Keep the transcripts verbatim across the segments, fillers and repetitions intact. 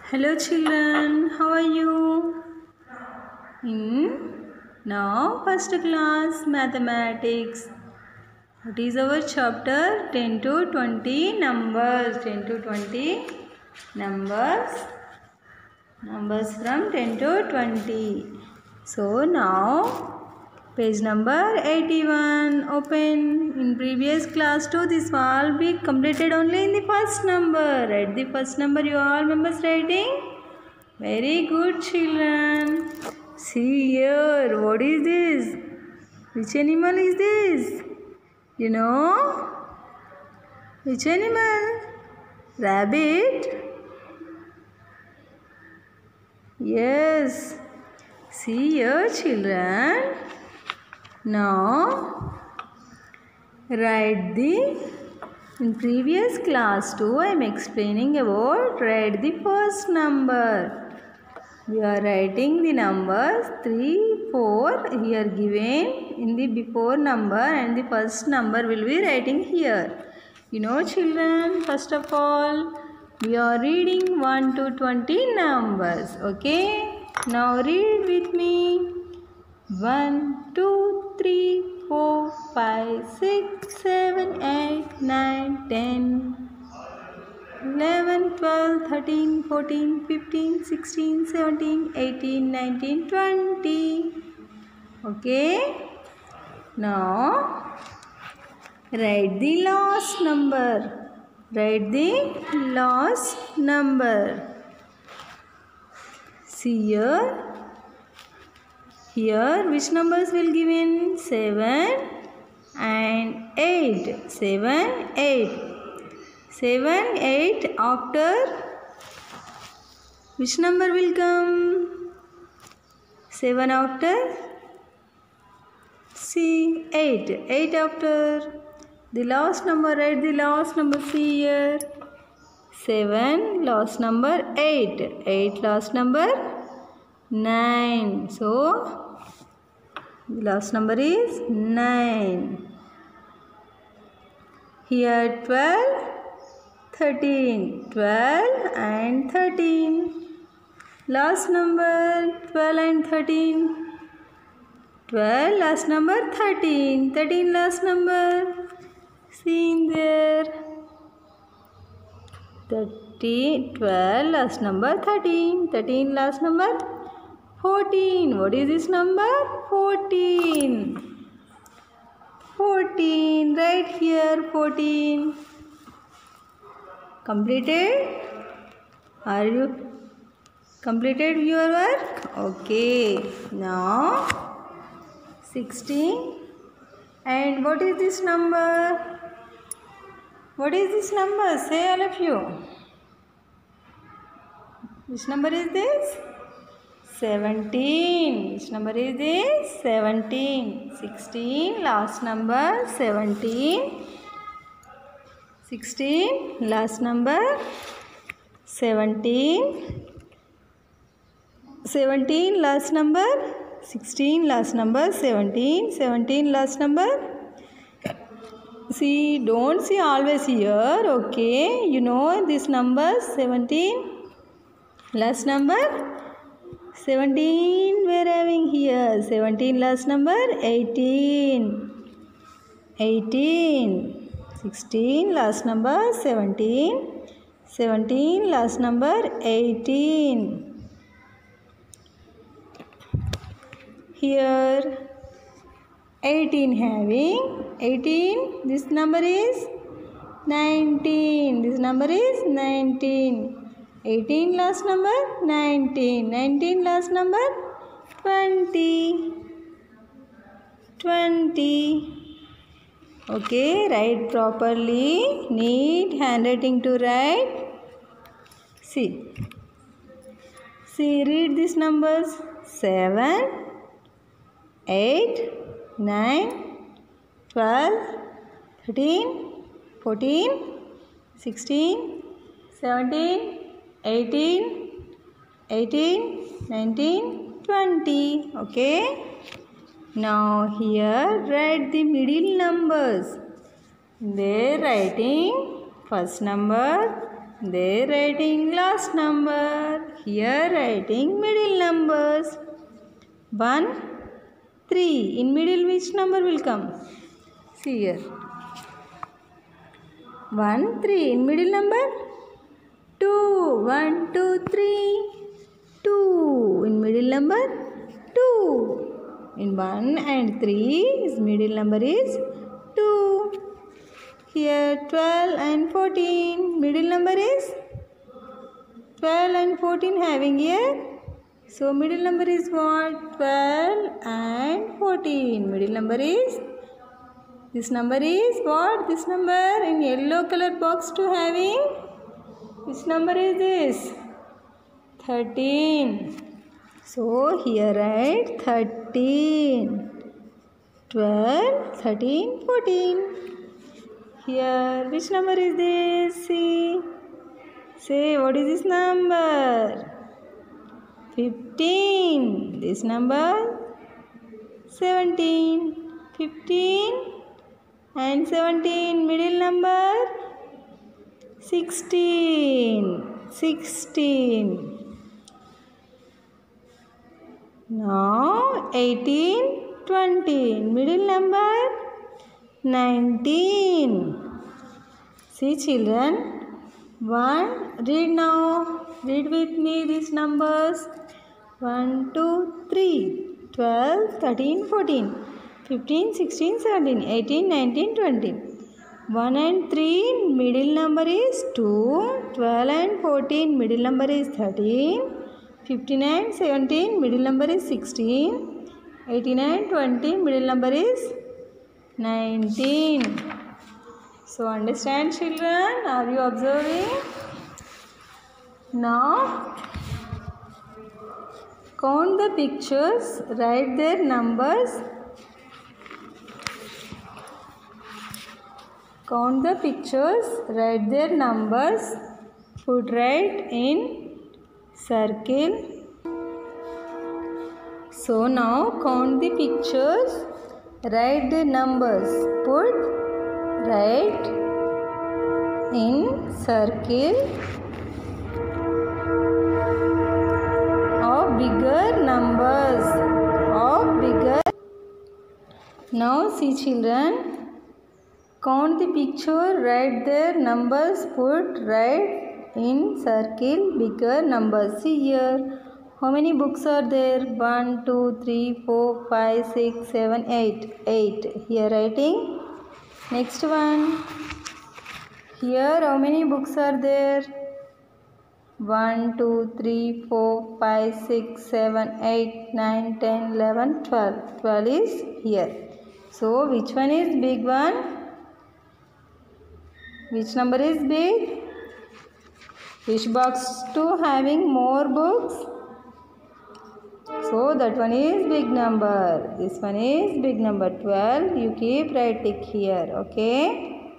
Hello children, how are you? In now first class mathematics. What is our chapter? ten to twenty numbers. ten to twenty numbers. Numbers from ten to twenty. So now page number eighty-one. Open. In previous class too, this will be completed only in the first number. At the first number you all members writing. Very good children. See here, what is this? Which animal is this? You know? Which animal? Rabbit? Yes. See here children. Now write the, in previous class too I am explaining about write the first number. We are writing the numbers three, four here given in the before number and the first number will be writing here. You know children, first of all we are reading one to twenty numbers. Okay. Now read with me. one, two, three, four, five, six, seven, eight, nine, ten, eleven, twelve, thirteen, fourteen, fifteen, sixteen, seventeen, eighteen, nineteen, twenty. Okay. Now write the last number. Write the last number. See here. Here which numbers will given? seven and eight. seven, eight. seven, eight after which number will come? seven after? See, eight. eight after. The last number, write the last number, see here. seven, last number eight. eight, last number nine. So, the last number is nine. Here twelve, thirteen. twelve and thirteen. Last number twelve and thirteen. twelve, last number thirteen. thirteen, last number. See in there. thirteen, twelve, last number thirteen. thirteen, last number fourteen. What is this number? fourteen. fourteen. Right here, fourteen. Completed? Are you completed your work? Okay. Now, sixteen. And what is this number? What is this number? Say all of you. Which number is this? seventeen. Which number is this? seventeen. sixteen. Last number seventeen. sixteen. Last number seventeen. seventeen. Last number sixteen. Last number seventeen. seventeen. Last number. See, don't see always here. Okay. You know this number seventeen. Last number seventeen. We are having here. seventeen. Last number eighteen. eighteen. sixteen. Last number seventeen. seventeen. Last number eighteen. Here eighteen having eighteen. This number is nineteen. This number is nineteen. eighteen last number nineteen. nineteen last number twenty. twenty. Okay, write properly. Need handwriting to write. See. See, read these numbers. seven, eight, nine, twelve, thirteen, fourteen, sixteen, seventeen, eighteen, eighteen, nineteen, twenty. Okay. Now here write the middle numbers. They are writing first number, There writing last number. Here writing middle numbers. one, three. In middle which number will come? See here. one, three. In middle number? two. one, two, three. two. In middle number? two. In one and three, his middle number is two. Here twelve and fourteen, middle number is twelve and fourteen having here. So middle number is what? twelve and fourteen. Middle number is, this number is what? This number in yellow color box to having. Which number is this? thirteen. So here write thirteen. twelve, thirteen, fourteen. Here, which number is this? See. Say, what is this number? fifteen. This number? seventeen. fifteen and seventeen. Middle number? sixteen. sixteen. Now, eighteen, twenty. Middle number? nineteen. See children, one, read now, read with me these numbers. one, two, three, twelve, thirteen, fourteen, fifteen, sixteen, seventeen, eighteen, nineteen, twenty. one and three, middle number is two, twelve and fourteen, middle number is thirteen, fifteen and seventeen, middle number is sixteen, eighteen and twenty, middle number is nineteen. So understand children? Are you observing? Now count the pictures, write their numbers. Count the pictures, write their numbers, put right in circle. So now count the pictures, write the numbers, put right in circle of bigger numbers, of bigger. Now see children, count the picture, write their numbers, put right in circle bigger numbers. See here. How many books are there? one, two, three, four, five, six, seven, eight. eight. Here writing. Next one. Here how many books are there? one, two, three, four, five, six, seven, eight, nine, ten, eleven, twelve. twelve is here. So which one is big one? Which number is big? Which box two having more books? So that one is big number. This one is big number twelve. You keep right tick here. Okay.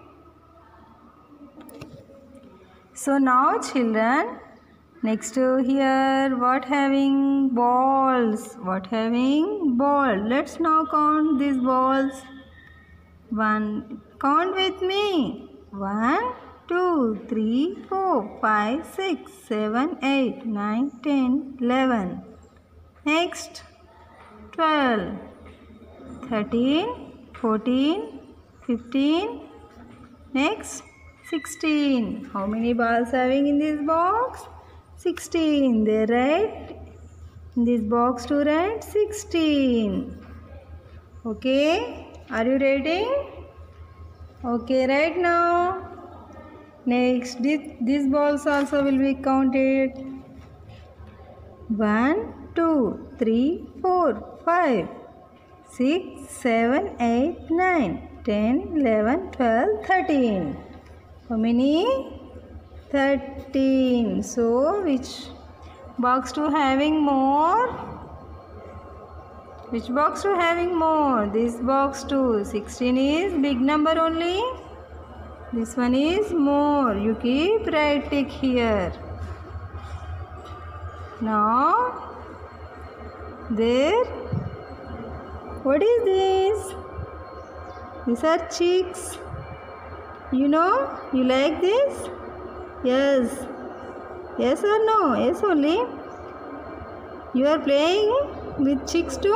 So now children, next here what having balls? What having ball? Let's now count these balls. One. Count with me. One, two, three, four, five, six, seven, eight, nine, ten, eleven. Next, twelve, thirteen, fourteen, fifteen. Next, sixteen. How many balls having in this box? sixteen. They write in this box to write sixteen. Okay. Are you ready? Okay, right now. Next, this, these balls also will be counted. one, two, three, four, five, six, seven, eight, nine, ten, eleven, twelve, thirteen. How many? thirteen. So, which box two having more? Which box two having more? This box two. sixteen is big number only. This one is more. You keep right tick here. Now, there. What is this? These are chicks. You know, you like this? Yes. Yes or no? Yes only. You are playing with chicks too?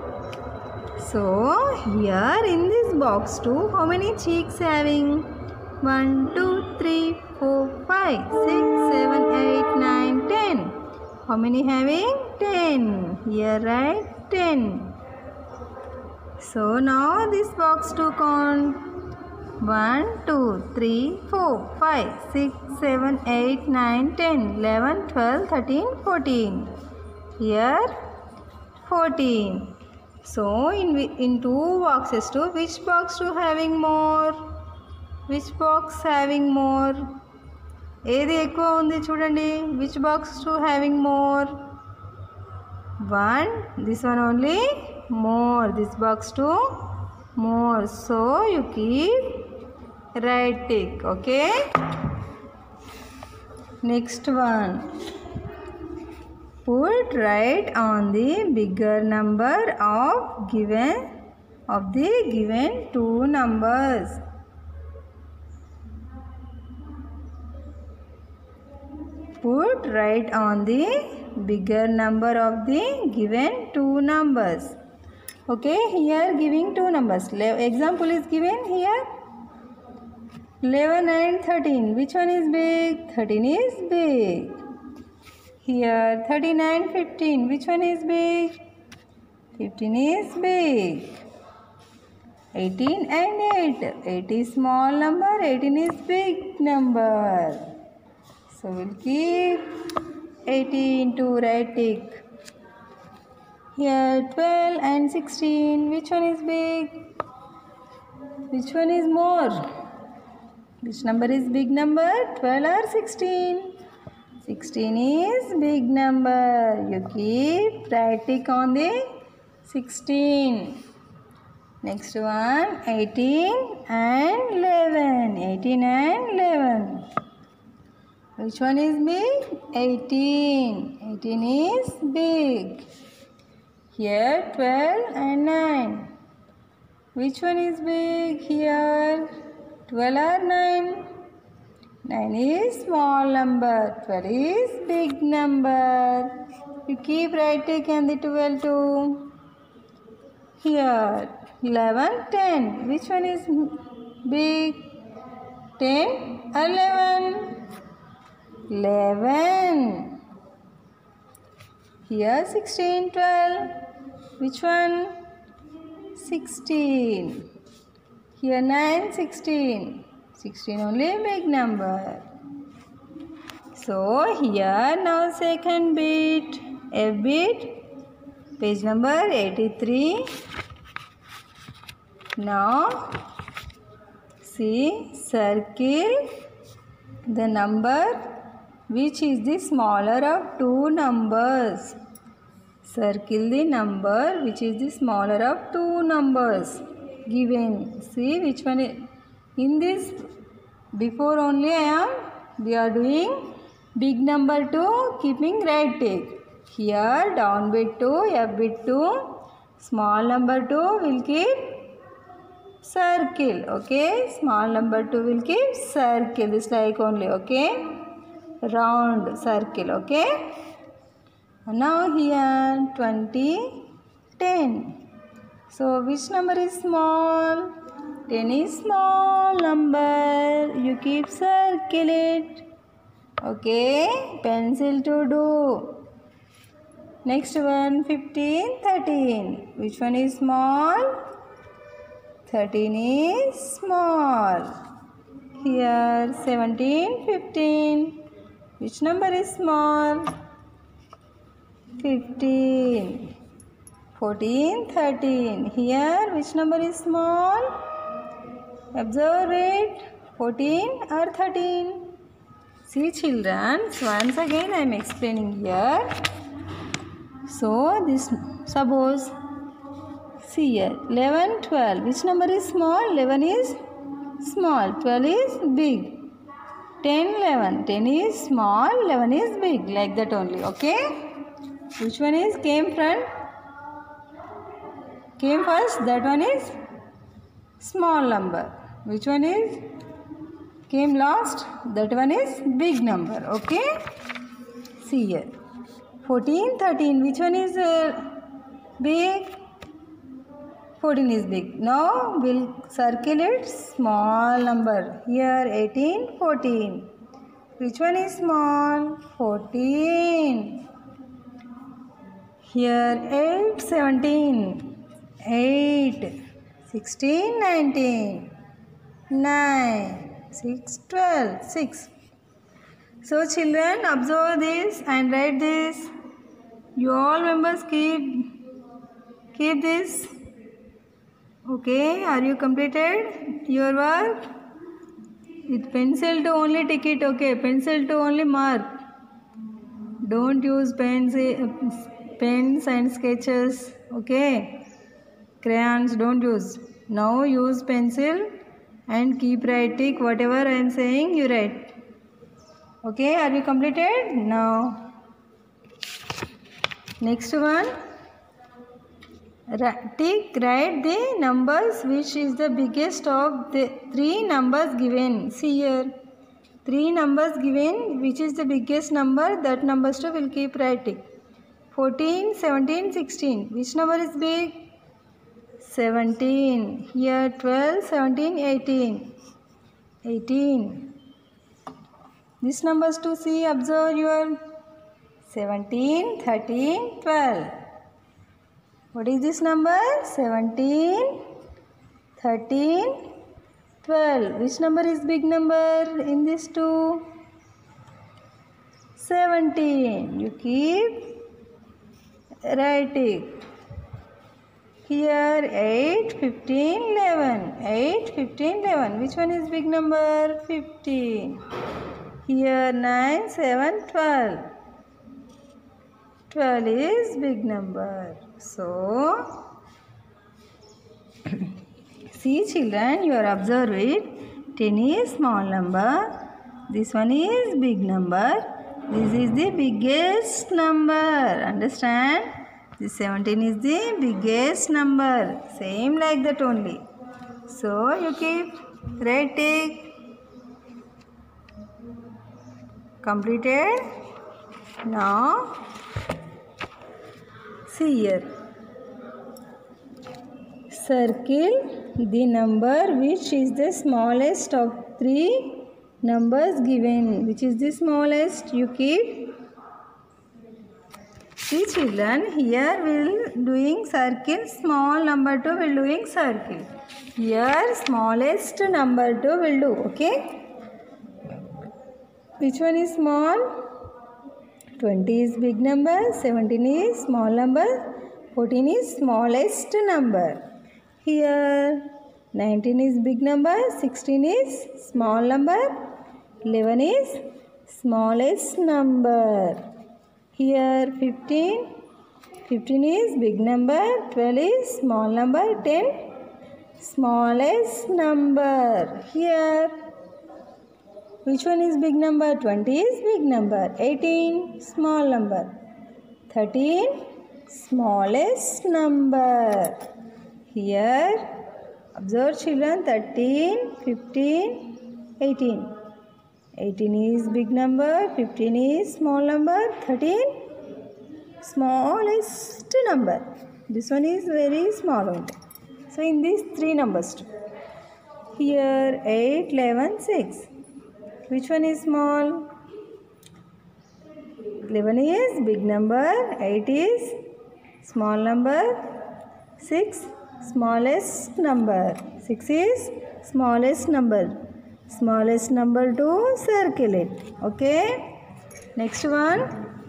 So here in this box too, how many chicks having? one, two, three, four, five, six, seven, eight, nine, ten. How many having? ten. Here right? ten. So now this box to count. one, two, three, four, five, six, seven, eight, nine, ten, eleven, twelve, thirteen, fourteen. Here fourteen. So in, in two boxes too, which box to having more? Which box having more? ఏది ఎక్కువ ఉంది చూడండి. Which box to having more? one. This one only more. This box to more. So you keep right tick. Okay. Next one. Put right on the bigger number of given of the given two numbers. Put right on the bigger number of the given two numbers. Okay, here giving two numbers. Example is given here. eleven and thirteen. Which one is big? thirteen is big. Here thirteen and fifteen. Which one is big? fifteen is big. eighteen and eight. eight is small number. eighteen is big number. So we'll keep eighteen to right tick. Here twelve and sixteen. Which one is big? Which one is more? Which number is big number? twelve or sixteen? sixteen is big number. You keep right tick on the sixteen. Next one eighteen and eleven. eighteen and eleven. Which one is big? eighteen. eighteen is big. Here twelve and nine. Which one is big? Here twelve or nine? nine is small number. twelve is big number. You keep right tick and the twelve too. Here eleven, ten. Which one is big? ten, eleven. eleven. Here sixteen, twelve. Which one? sixteen. Here nine, sixteen. sixteen only big number. So here now second bit. F bit. Page number eighty-three. Now see, circle the number which is the smaller of two numbers. Circle the number which is the smaller of two numbers given. See which one is in this. Before only I am we are doing big number to keeping right tick. Here down bit to F bit to small number to will keep circle. Okay, small number two will keep circle. This like only. Okay, round circle. Okay. Now here twenty, ten. So which number is small? ten is small number. You keep circle it. Okay, pencil to do. Next one fifteen, thirteen. Which one is small? thirteen is small. Here seventeen, fifteen. Which number is small? fifteen. fourteen, thirteen. Here which number is small? Observe it. fourteen or thirteen. See children, once again I am explaining here. So this suppose see here eleven, twelve. Which number is small? eleven is small. twelve is big. ten, eleven. ten is small. eleven is big. Like that only. Okay. Which one is came front? Came first. That one is small number. Which one is came last, that one is big number. Okay, see here, fourteen, thirteen, which one is uh, big? fourteen is big. Now we'll circle it small number. Here eighteen, fourteen. Which one is small? fourteen. Here eight, seventeen. eight. sixteen, nineteen. nine. six, twelve. six. So children, observe this and write this. You all members keep, keep this. Okay, are you completed your work? With pencil to only tick it, okay, pencil to only mark. Don't use pens, pens and sketches, okay. Crayons don't use. Now use pencil and keep writing whatever I am saying, you write. Okay, are you completed? Now, next one. Tick, write the numbers which is the biggest of the three numbers given. See here, three numbers given, which is the biggest number, that number two will keep writing. fourteen, seventeen, sixteen. Which number is big? seventeen. Here twelve, seventeen, eighteen. eighteen. This numbers to see, observe your seventeen, thirteen, twelve. What is this number? seventeen, thirteen, twelve. Which number is big number in these two? seventeen. You keep writing. Here eight, fifteen, eleven. eight, fifteen, eleven. Which one is big number? fifteen. Here nine, seven, twelve. twelve is big number. So, see children, you are observing ten is small number, this one is big number, this is the biggest number, understand? This seventeen is the biggest number, same like that only. So, you keep writing. Completed? Now, see here. Circle the number which is the smallest of three numbers given. Which is the smallest? You keep. See children, here we'll doing circle, small number two will doing circle. Here smallest number two will do. Okay. Which one is small? twenty is big number, seventeen is small number, fourteen is smallest number. Here nineteen is big number, sixteen is small number, eleven is smallest number. Here fifteen, fifteen is big number, twelve is small number, ten smallest number. Here which one is big number? twenty is big number, eighteen small number, thirteen smallest number. Here observe children, thirteen, fifteen, eighteen. eighteen is big number, fifteen is small number, thirteen smallest number. This one is very small only. So in these three numbers too. Here eight, eleven, six. Which one is small? eleven is big number, eight is small number, six smallest number. six is smallest number. Smallest number to circle it. Okay. Next one.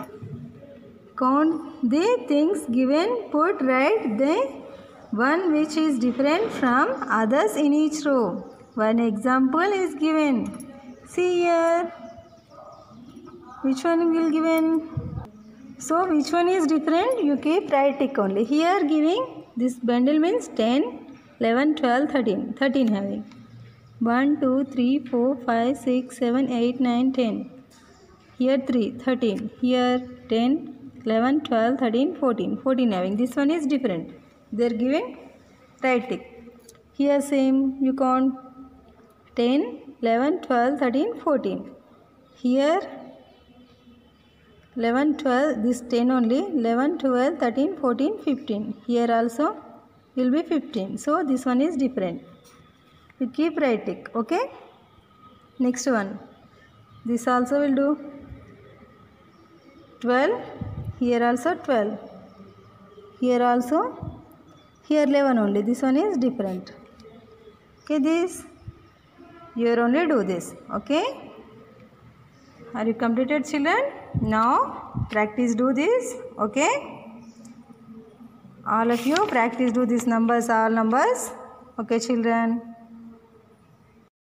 Count the things given. Put right the one which is different from others in each row. One example is given. See here. Which one will given? So which one is different? You keep right tick only. Here giving this bundle means ten, eleven, twelve, thirteen. thirteen having. one, two, three, four, five, six, seven, eight, nine, ten. Here three, thirteen. Here ten, eleven, twelve, thirteen, fourteen. fourteen having. This one is different. They are given right tick. Here same. You count ten, eleven, twelve, thirteen, fourteen. Here eleven, twelve, this ten only, eleven, twelve, thirteen, fourteen, fifteen. Here also will be fifteen. So this one is different. You keep right tick, okay? Next one. This also will do. twelve, here also twelve. Here also, here eleven only. This one is different. Okay, this. You only do this, okay? Are you completed, children? Now practice do this, okay? All of you practice do these numbers, all numbers, okay children?